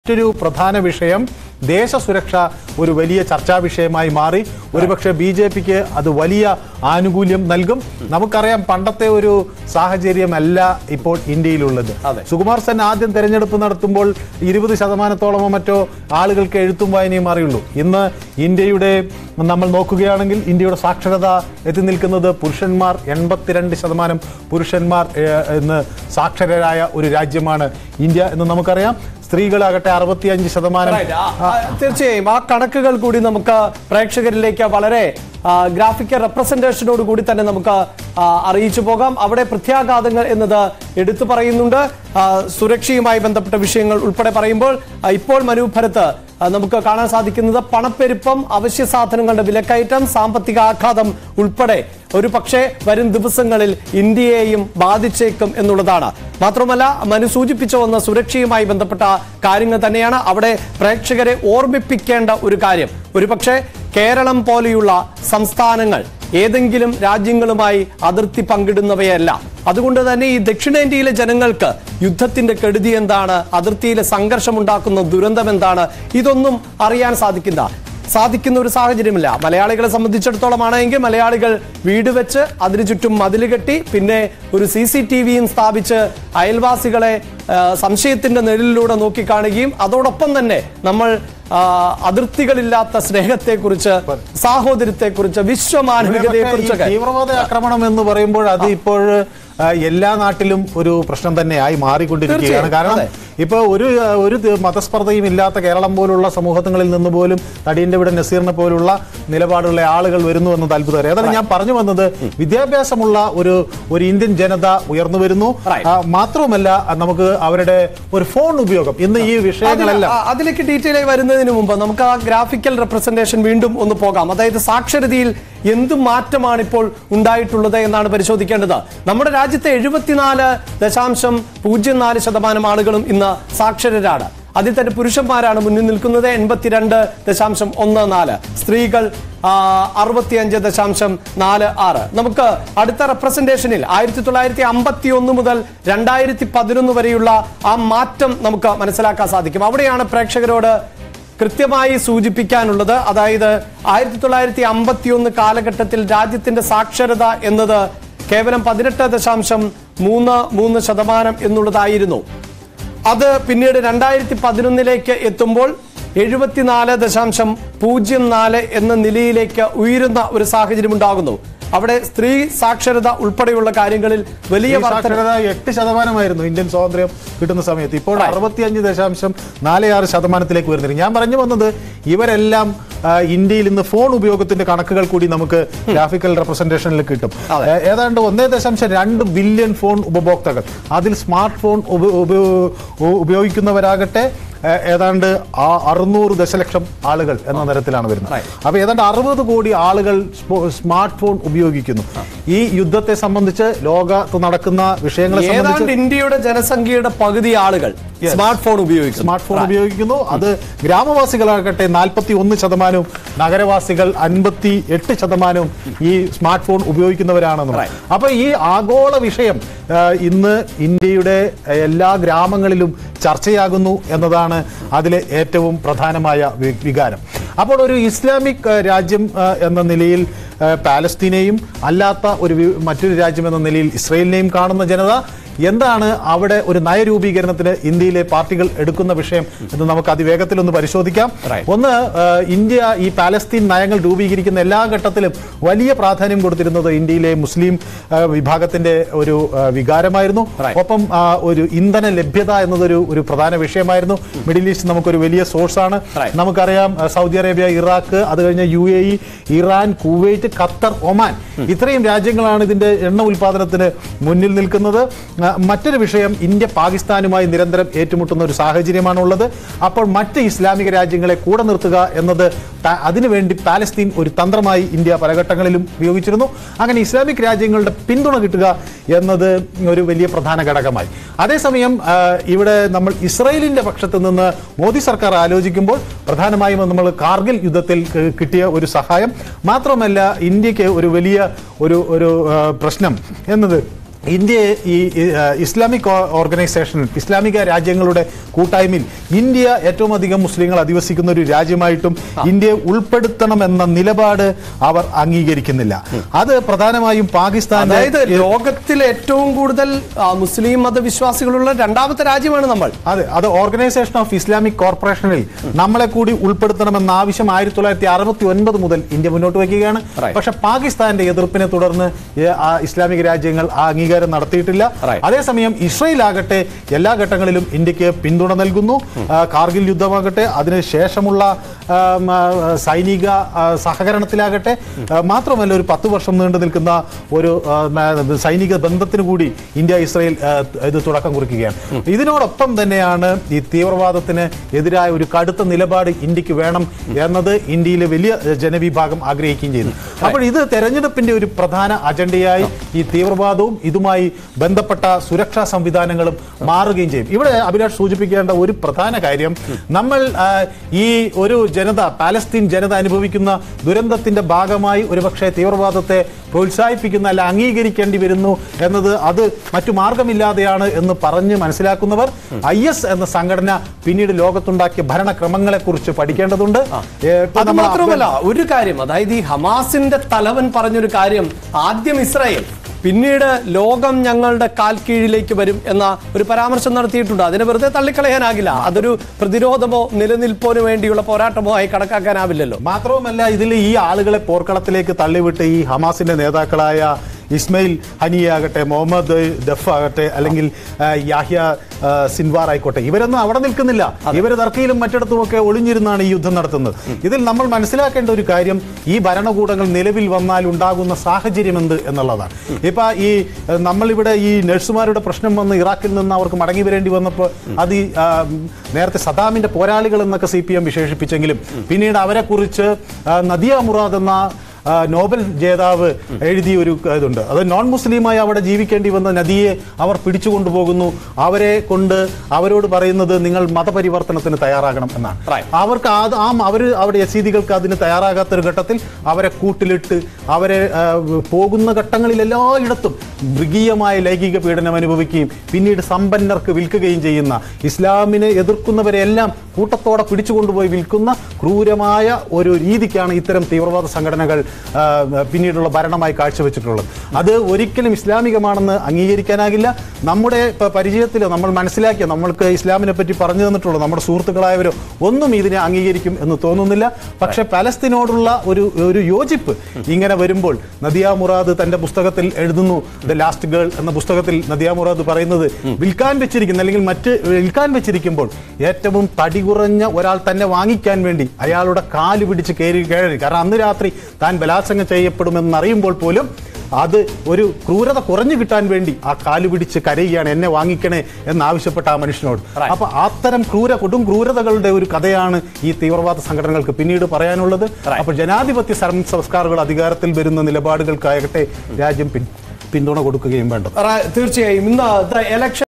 മറ്റൊരു പ്രധാന വിഷയം ദേശസുരക്ഷ ഒരു വലിയ ചർച്ചാ വിഷയമായി മാറി. ഒരുപക്ഷെ ബിജെപിക്ക് അത് വലിയ ആനുകൂല്യം നൽകും. നമുക്കറിയാം പണ്ടത്തെ ഒരു സാഹചര്യമല്ല ഇപ്പോൾ ഇന്ത്യയിലുള്ളത്. സുകുമാർ സെൻ ആദ്യം തെരഞ്ഞെടുപ്പ് നടത്തുമ്പോൾ 20% മറ്റോ ആളുകൾക്ക് എഴുത്തും വായനയും അറിയുള്ളൂ. ഇന്ന് ഇന്ത്യയുടെ നമ്മൾ നോക്കുകയാണെങ്കിൽ ഇന്ത്യയുടെ സാക്ഷരത എത്തി നിൽക്കുന്നത് പുരുഷന്മാർ 82% പുരുഷന്മാർ ഇന്ന് സാക്ഷരരായ ഒരു രാജ്യമാണ് ഇന്ത്യ എന്ന് നമുക്കറിയാം. സ്ത്രീകളാകട്ടെ 65%. തീർച്ചയായും ആ കണക്കുകൾ കൂടി നമുക്ക് പ്രേക്ഷകരിലേക്ക് വളരെ ഗ്രാഫിക്കൽ റെപ്രസെന്റേഷനോട് കൂടി തന്നെ നമുക്ക് അറിയിച്ചു പോകാം. അവിടെ പ്രത്യാഘാതങ്ങൾ എന്നത് എടുത്തു പറയുന്നുണ്ട്. സുരക്ഷയുമായി ബന്ധപ്പെട്ട വിഷയങ്ങൾ ഉൾപ്പെടെ പറയുമ്പോൾ ഇപ്പോൾ മനൂഭരത്ത് നമുക്ക് കാണാൻ സാധിക്കുന്നത് പണപ്പെരുപ്പം, അവശ്യ സാധനങ്ങളുടെ വിലക്കയറ്റം, സാമ്പത്തിക ആഘാതം ഉൾപ്പെടെ ഒരു പക്ഷേ വരും ദിവസങ്ങളിൽ ഇന്ത്യയെയും ബാധിച്ചേക്കും എന്നുള്ളതാണ്. മാത്രമല്ല മനു സൂചിപ്പിച്ചു വന്ന സുരക്ഷയുമായി ബന്ധപ്പെട്ട കാര്യങ്ങൾ തന്നെയാണ്. അവിടെ പ്രേക്ഷകരെ ഓർമ്മിപ്പിക്കേണ്ട ഒരു കാര്യം, ഒരു പക്ഷേ കേരളം പോലെയുള്ള സംസ്ഥാനങ്ങൾ ഏതെങ്കിലും രാജ്യങ്ങളുമായി അതിർത്തി പങ്കിടുന്നവയല്ല. അതുകൊണ്ട് തന്നെ ഈ ദക്ഷിണേന്ത്യയിലെ ജനങ്ങൾക്ക് യുദ്ധത്തിന്റെ കെടുതി എന്താണ്, അതിർത്തിയിലെ സംഘർഷമുണ്ടാക്കുന്ന ദുരന്തം എന്താണ്, ഇതൊന്നും അറിയാൻ സാധിക്കുന്ന ഒരു സാഹചര്യമില്ല. മലയാളികളെ സംബന്ധിച്ചിടത്തോളം ആണെങ്കിൽ മലയാളികൾ വീട് വെച്ച് അതിനു ചുറ്റും മതിൽ കെട്ടി പിന്നെ ഒരു CCTVയും സ്ഥാപിച്ച് അയൽവാസികളെ സംശയത്തിന്റെ നിഴലിലൂടെ നോക്കിക്കാണുകയും അതോടൊപ്പം തന്നെ നമ്മൾ അതിർത്തികളില്ലാത്ത സ്നേഹത്തെക്കുറിച്ച്, സാഹോദര്യത്തെക്കുറിച്ച്, വിശ്വമാനവികതയെക്കുറിച്ചൊക്കെ. തീവ്രവാദ ആക്രമണം എന്ന് പറയുമ്പോൾ അത് ഇപ്പോൾ എല്ലാ നാട്ടിലും ഒരു പ്രശ്നം തന്നെയായി മാറിക്കൊണ്ടിരിക്കുകയാണ്. കാരണം ഇപ്പൊ ഒരു മതസ്പർദ്ധയും ഇല്ലാത്ത കേരളം പോലുള്ള സമൂഹങ്ങളിൽ നിന്ന് പോലും തടിയന്റെ ഇവിടെ നസീറിനെ പോലുള്ള നിലപാടുള്ള ആളുകൾ വരുന്നു എന്നത് അത്ഭുതം. ഏതായാലും ഞാൻ പറഞ്ഞു വന്നത് വിദ്യാഭ്യാസമുള്ള ഒരു ഇന്ത്യൻ ജനത ഉയർന്നു വരുന്നു. മാത്രവുമല്ല നമുക്ക് അവരുടെ ഒരു ഫോൺ ഉപയോഗം ഇന്ന് ഈ വിഷയങ്ങളെല്ലാം അതിലേക്ക് ഡീറ്റെയിൽ ആയി വരുന്നതിന് മുമ്പ് നമുക്ക് ആ ഗ്രാഫിക്കൽ റെപ്രസെന്റേഷൻ വീണ്ടും ഒന്ന് പോകാം. അതായത് സാക്ഷരതയിൽ എന്ത് മാറ്റമാണ് ഇപ്പോൾ ഉണ്ടായിട്ടുള്ളത് എന്നാണ് പരിശോധിക്കേണ്ടത്. നമ്മുടെ രാജ്യത്തെ 74.04% ആളുകളും ഇന്ന് സാക്ഷരരാണ്. അതിൽ തന്നെ പുരുഷന്മാരാണ് മുന്നിൽ നിൽക്കുന്നത് 82.14. സ്ത്രീകൾ 65.46. നമുക്ക് അടുത്ത റെപ്രസെന്റേഷനിൽ 1951 മുതൽ 2011 വരെയുള്ള ആ മാറ്റം നമുക്ക് മനസ്സിലാക്കാൻ സാധിക്കും. അവിടെയാണ് പ്രേക്ഷകരോട് കൃത്യമായി സൂചിപ്പിക്കാനുള്ളത്. അതായത് 1951 കാലഘട്ടത്തിൽ രാജ്യത്തിന്റെ സാക്ഷരത എന്നത് കേവലം 18.33% എന്നുള്ളതായിരുന്നു. അത് പിന്നീട് 2011 എത്തുമ്പോൾ 74.04 എന്ന നിലയിലേക്ക് ഉയരുന്ന ഒരു സാഹചര്യം ഉണ്ടാകുന്നു. അവിടെ സ്ത്രീ സാക്ഷരത ഉൾപ്പെടെയുള്ള കാര്യങ്ങളിൽ വലിയ സാക്ഷരത 8% ഇന്ത്യൻ സ്വാതന്ത്ര്യം കിട്ടുന്ന സമയത്ത്. ഇപ്പോൾ 65.46% വരുന്നത്. ഞാൻ പറഞ്ഞു വന്നത് ഇവരെല്ലാം ഇന്ത്യയിൽ ഇന്ന് ഫോൺ ഉപയോഗത്തിന്റെ കണക്കുകൾ കൂടി നമുക്ക് ഗ്രാഫിക്കൽ റെപ്രസെന്റേഷനിൽ കിട്ടും. ഏതാണ്ട് 1.2 ബില്യൺ ഫോൺ ഉപഭോക്താക്കൾ, അതിൽ സ്മാർട്ട് ഫോൺ ഉപയോഗിക്കുന്നവരാകട്ടെ ഏതാണ്ട് 600 ദശലക്ഷം ആളുകൾ എന്ന തരത്തിലാണ് വരുന്നത്. അപ്പൊ ഏതാണ്ട് 60 കോടി ആളുകൾ സ്മാർട്ട് ഫോൺ ഉപയോഗിക്കുന്നു. ഈ യുദ്ധത്തെ സംബന്ധിച്ച് ലോകത്ത് നടക്കുന്ന വിഷയങ്ങളെ സംബന്ധിച്ച് ഇന്ത്യയുടെ ജനസംഖ്യയുടെ പകുതി ആളുകൾ സ്മാർട്ട് ഫോൺ ഉപയോഗിക്കുന്നു. അത് ഗ്രാമവാസികളാകട്ടെ 41%, നഗരവാസികൾ 58% ഈ സ്മാർട്ട് ഫോൺ ഉപയോഗിക്കുന്നവരാണെന്ന്. അപ്പൊ ഈ ആഗോള വിഷയം ഇന്ന് ഇന്ത്യയുടെ എല്ലാ ഗ്രാമങ്ങളിലും ചർച്ചയാകുന്നു എന്നതാണ് അതിലെ ഏറ്റവും പ്രധാനമായ വികാരം. അപ്പോൾ ഒരു ഇസ്ലാമിക് രാജ്യം എന്ന നിലയിൽ പാലസ്തീനെയും അല്ലാത്ത മറ്റൊരു രാജ്യം എന്ന നിലയിൽ ഇസ്രയേലിനെയും കാണുന്ന ജനത എന്താണ് അവിടെ ഒരു നയരൂപീകരണത്തിന് ഇന്ത്യയിലെ പാർട്ടികൾ എടുക്കുന്ന വിഷയം എന്ന് നമുക്ക് അതിവേഗത്തിൽ ഒന്ന് പരിശോധിക്കാം. ഒന്ന്, ഇന്ത്യ ഈ പാലസ്തീൻ നയങ്ങൾ രൂപീകരിക്കുന്ന എല്ലാ ഘട്ടത്തിലും വലിയ പ്രാധാന്യം കൊടുത്തിരുന്നത് ഇന്ത്യയിലെ മുസ്ലിം വിഭാഗത്തിന്റെ ഒരു വികാരമായിരുന്നു. ഒപ്പം ഒരു ഇന്ധന ലഭ്യത എന്നതൊരു പ്രധാന വിഷയമായിരുന്നു. മിഡിൽ ഈസ്റ്റ് നമുക്കൊരു വലിയ സോഴ്സാണ്. നമുക്കറിയാം സൗദി അറേബ്യ, ഇറാഖ്, അത് കഴിഞ്ഞ UAE, Iran, Kuwait, Qatar, Oman, ഇത്രയും രാജ്യങ്ങളാണ് ഇതിന്റെ എണ്ണ ഉൽപാദനത്തിന് മുന്നിൽ നിൽക്കുന്നത്. മറ്റൊരു വിഷയം, ഇന്ത്യ പാകിസ്ഥാനുമായി നിരന്തരം ഏറ്റുമുട്ടുന്ന ഒരു സാഹചര്യമാണുള്ളത്. അപ്പോൾ മറ്റ് ഇസ്ലാമിക രാജ്യങ്ങളെ കൂടെ നിർത്തുക എന്നത് അതിനുവേണ്ടി പാലസ്തീൻ ഒരു തന്ത്രമായി ഇന്ത്യ പല ഘട്ടങ്ങളിലും ഉപയോഗിച്ചിരുന്നു. അങ്ങനെ ഇസ്ലാമിക് രാജ്യങ്ങളുടെ പിന്തുണ കിട്ടുക എന്നത് ഒരു വലിയ പ്രധാന ഘടകമായി. അതേസമയം ഇവിടെ നമ്മൾ ഇസ്രായേലിന്റെ പക്ഷത്ത് നിന്ന് മോദി സർക്കാർ ആലോചിക്കുമ്പോൾ പ്രധാനമായും നമ്മൾ കാർഗിൽ യുദ്ധത്തിൽ കിട്ടിയ ഒരു സഹായം മാത്രമല്ല, ഇന്ത്യക്ക് ഒരു വലിയ ഒരു പ്രശ്നം എന്നത് ഇന്ത്യയെ ഈ ഇസ്ലാമിക് ഓർഗനൈസേഷൻ, ഇസ്ലാമിക രാജ്യങ്ങളുടെ കൂട്ടായ്മയിൽ ഇന്ത്യ ഏറ്റവും അധികം മുസ്ലിങ്ങൾ അധിവസിക്കുന്ന ഒരു രാജ്യമായിട്ടും ഇന്ത്യയെ ഉൾപ്പെടുത്തണമെന്ന നിലപാട് അവർ അംഗീകരിക്കുന്നില്ല. അത് പ്രധാനമായും പാകിസ്ഥാൻ, അതായത് ലോകത്തിലെ ഏറ്റവും കൂടുതൽ മുസ്ലിം മതവിശ്വാസികളുള്ള രണ്ടാമത്തെ രാജ്യമാണ് നമ്മൾ. അതെ, അത് ഓർഗനൈസേഷൻ ഓഫ് ഇസ്ലാമിക് കോർപ്പറേഷനിൽ നമ്മളെ കൂടി ഉൾപ്പെടുത്തണമെന്ന ആവശ്യം 1969 മുതൽ ഇന്ത്യ മുന്നോട്ട് വയ്ക്കുകയാണ്. പക്ഷെ പാകിസ്ഥാന്റെ എതിർപ്പിനെ തുടർന്ന് ഇസ്ലാമിക രാജ്യങ്ങൾ ആ അംഗീകാരം നടത്തിയിട്ടില്ല. അതേസമയം ഇസ്രയേൽ ആകട്ടെ എല്ലാ ഘട്ടങ്ങളിലും ഇന്ത്യക്ക് പിന്തുണ നൽകുന്നു. കാർഗിൽ യുദ്ധമാകട്ടെ, അതിനുശേഷമുള്ള സൈനിക സഹകരണത്തിലാകട്ടെ, മാത്രമല്ല ഒരു 10 വർഷം നീണ്ടു നിൽക്കുന്ന ഒരു സൈനിക ബന്ധത്തിന് കൂടി ഇന്ത്യ ഇസ്രയേൽ ഇത് തുടക്കം കുറിക്കുകയാണ്. ഇതിനോടൊപ്പം തന്നെയാണ് ഈ തീവ്രവാദത്തിന് എതിരായ ഒരു കടുത്ത നിലപാട് ഇന്ത്യക്ക് വേണം എന്നത് ഇന്ത്യയിലെ വലിയ ജനവിഭാഗം ആഗ്രഹിക്കുകയും ചെയ്യുന്നു. അപ്പോൾ ഇത് തെരഞ്ഞെടുപ്പിന്റെ ഒരു പ്രധാന അജണ്ടയായി ഈ തീവ്രവാദവും ഇതുമായി ബന്ധപ്പെട്ട സുരക്ഷാ സംവിധാനങ്ങളും മാറുകയും ചെയ്യും. ഇവിടെ അഭിലാഷ് സൂചിപ്പിക്കേണ്ട ഒരു പ്രധാന കാര്യം, നമ്മൾ ഈ ഒരു ജനത, പാലസ്തീൻ ജനത അനുഭവിക്കുന്ന ദുരന്തത്തിന്റെ ഭാഗമായി ഒരുപക്ഷെ തീവ്രവാദത്തെ പ്രോത്സാഹിപ്പിക്കുന്ന അല്ല അംഗീകരിക്കേണ്ടി വരുന്നു എന്നത് അത് മറ്റു മാർഗമില്ലാതെയാണ് എന്ന് പറഞ്ഞ് മനസ്സിലാക്കുന്നവർ IS എന്ന സംഘടന പിന്നീട് ലോകത്തുണ്ടാക്കിയ ഭരണക്രമങ്ങളെ കുറിച്ച് പഠിക്കേണ്ടതുണ്ട്. അത് മാത്രമല്ല ഒരു കാര്യം, അതായത് ഈ ഹമാസിന്റെ തലവൻ പറഞ്ഞൊരു കാര്യം, ആദ്യം ഇസ്രായേൽ പിന്നീട് ലോകം ഞങ്ങളുടെ കാൽ കീഴിലേക്ക് വരും എന്ന ഒരു പരാമർശം നടത്തിയിട്ടുണ്ട്. അതിനെ വെറുതെ തള്ളിക്കളയാനാകില്ല. അതൊരു പ്രതിരോധമോ നിലനിൽപ്പിനു വേണ്ടിയുള്ള പോരാട്ടമോ ആയി കണക്കാക്കാനാവില്ലല്ലോ. മാത്രവുമല്ല, ഇതിൽ ഈ ആളുകളെ പോർക്കളത്തിലേക്ക് തള്ളിവിട്ട് ഈ ഹമാസിന്റെ നേതാക്കളായ ഇസ്മയിൽ ഹനിയാകട്ടെ, മുഹമ്മദ് ദഫ് ആകട്ടെ, അല്ലെങ്കിൽ യാഹ്യ സിൻവാർ ആയിക്കോട്ടെ, ഇവരൊന്നും അവിടെ നിൽക്കുന്നില്ല. ഇവർ ടർക്കിയിലും മറ്റിടത്തുമൊക്കെ ഒളിഞ്ഞിരുന്നാണ് ഈ യുദ്ധം നടത്തുന്നത്. ഇതിൽ നമ്മൾ മനസ്സിലാക്കേണ്ട ഒരു കാര്യം, ഈ ഭരണകൂടങ്ങൾ നിലവിൽ വന്നാൽ ഉണ്ടാകുന്ന സാഹചര്യം എന്ത് എന്നുള്ളതാണ്. ഇപ്പൊ ഈ നമ്മളിവിടെ ഈ നഴ്സുമാരുടെ പ്രശ്നം വന്ന് ഇറാഖിൽ നിന്ന് അവർക്ക് മടങ്ങി വരേണ്ടി വന്നപ്പോൾ അത് നേരത്തെ സദാമിന്റെ പോരാളികൾ എന്നൊക്കെ CPM വിശേഷിപ്പിച്ചെങ്കിലും പിന്നീട് അവരെ കുറിച്ച് നദിയ മുറാദ് എന്ന നോബൽ ജേതാവ് എഴുതിയ ഒരു ഇതുണ്ട്. അത് നോൺ മുസ്ലിമായി അവിടെ ജീവിക്കേണ്ടി വന്ന നദിയെ അവർ പിടിച്ചുകൊണ്ടുപോകുന്നു. അവരോട് പറയുന്നത് നിങ്ങൾ മതപരിവർത്തനത്തിന് തയ്യാറാകണം എന്നാണ്. അവർക്ക് അവിടെ യസീദികൾക്ക് അതിന് തയ്യാറാകാത്തൊരു ഘട്ടത്തിൽ അവരെ കൂട്ടിലിട്ട് അവരെ പോകുന്ന ഘട്ടങ്ങളിൽ എല്ലായിടത്തും മൃഗീയമായ ലൈംഗിക പീഡനം അനുഭവിക്കുകയും പിന്നീട് സമ്പന്നർക്ക് വിൽക്കുകയും ചെയ്യുന്ന, ഇസ്ലാമിനെ എതിർക്കുന്നവരെല്ലാം കൂട്ടത്തോടെ പിടിച്ചുകൊണ്ടുപോയി വിൽക്കുന്ന ക്രൂരമായ ഒരു രീതിക്കാണ് ഇത്തരം തീവ്രവാദ സംഘടനകൾ പിന്നീടുള്ള ഭരണമായി കാഴ്ചവെച്ചിട്ടുള്ളത്. അത് ഒരിക്കലും ഇസ്ലാമികമാണെന്ന് അംഗീകരിക്കാനാകില്ല. നമ്മുടെ പരിചയത്തിൽ നമ്മൾ മനസ്സിലാക്കിയ, നമ്മൾക്ക് ഇസ്ലാമിനെ പറ്റി പറഞ്ഞു തന്നിട്ടുള്ള നമ്മുടെ സുഹൃത്തുക്കളായവരോ ഒന്നും ഇതിനെ അംഗീകരിക്കും എന്ന് തോന്നുന്നില്ല. പക്ഷെ പലസ്തീനോടുള്ള ഒരു യോജിപ്പ് ഇങ്ങനെ വരുമ്പോൾ, നദിയ മുറാദ് തന്റെ പുസ്തകത്തിൽ എഴുതുന്നു, ദ ലാസ്റ്റ് ഗേൾ എന്ന പുസ്തകത്തിൽ നദിയ മുറാദ് പറയുന്നത്, വിൽക്കാൻ വെച്ചിരിക്കുന്ന അല്ലെങ്കിൽ വിൽക്കാൻ വെച്ചിരിക്കുമ്പോൾ ഏറ്റവും തടി കുറഞ്ഞ ഒരാൾ തന്നെ വാങ്ങിക്കാൻ വേണ്ടി അയാളുടെ കാല് പിടിച്ച് കയറി. കാരണം അന്ന് രാത്രി താൻ ബലാത്സംഗം ചെയ്യപ്പെടുമെന്നറിയുമ്പോൾ പോലും അത് ഒരു ക്രൂരത കുറഞ്ഞു കിട്ടാൻ വേണ്ടി ആ കാല് പിടിച്ച് കരയുകയാണ്, എന്നെ വാങ്ങിക്കണേ എന്നാവശ്യപ്പെട്ട ആ മനുഷ്യനോട്. അപ്പൊ അത്തരം കൊടും ക്രൂരതകളുടെ ഒരു കഥയാണ് ഈ തീവ്രവാദ സംഘടനകൾക്ക് പിന്നീട് പറയാനുള്ളത്. അപ്പൊ ജനാധിപത്യ സംസ്കാരങ്ങൾ അധികാരത്തിൽ വരുന്ന നിലപാടുകൾക്കാകട്ടെ രാജ്യം പിന്തുണ കൊടുക്കുകയും വേണ്ടത്. തീർച്ചയായും ഇന്ന് ഇലക്ഷൻ